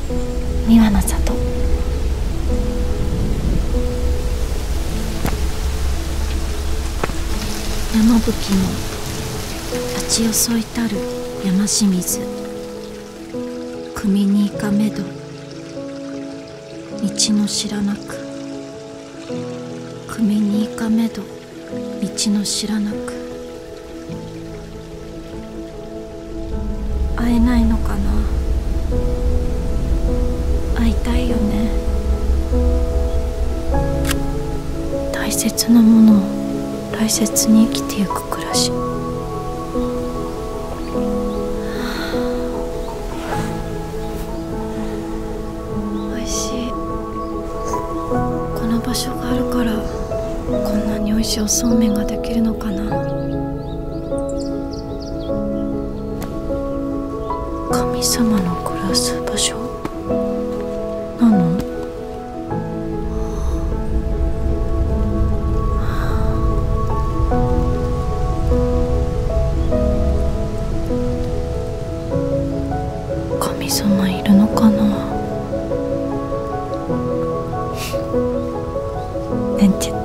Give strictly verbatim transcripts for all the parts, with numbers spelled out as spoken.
三輪の里。山吹の立ち寄いたる山清水。組に行かめど道の知らなく。組に行かめど道の知らなく。会えないのかな。会いたいよね。大切なものを大切に生きてゆく暮らし。おいしい。この場所があるからこんなにおいしいおそうめんができるのかな。神様の暮らす場所なの？神様いるのかな。なんちゃって。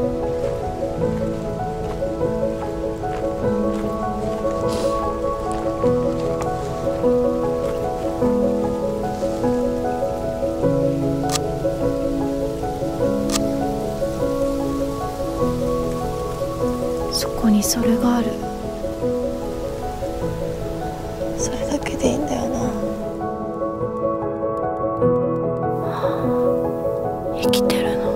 そこにそれがある。それだけでいいんだよな。生きてるの。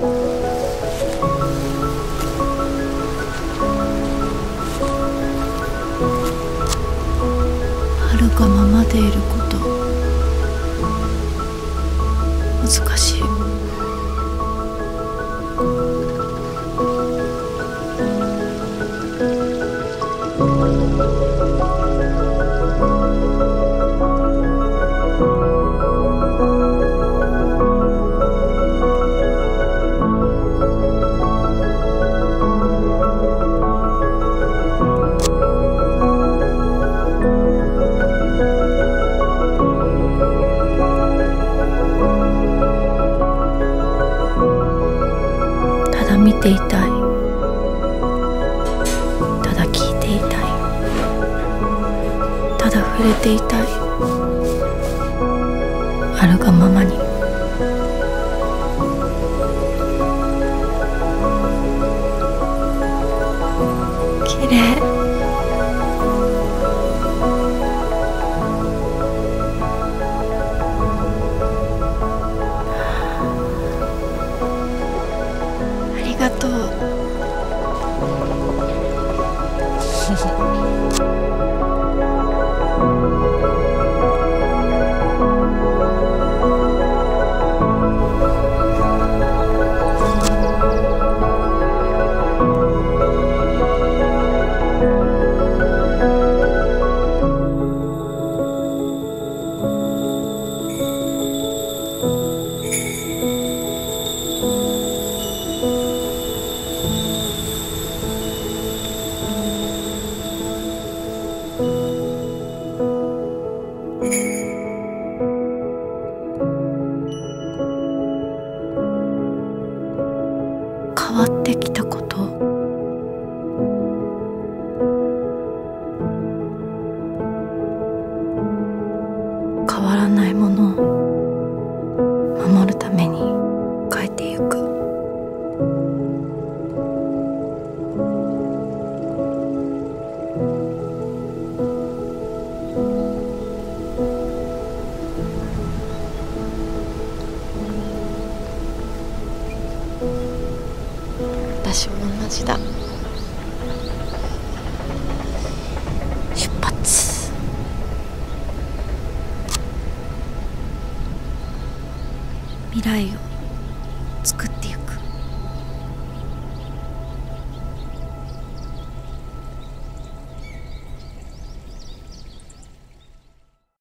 あるがままでいること難しい。ただ見ていたい。ただ聞いていたい。ただ触れていたい。あるがままに。きれい。ありがとう。変わってきたこと。変わらないものを守るために変えてゆく。私も同じだ。出発。未来を作ってゆく。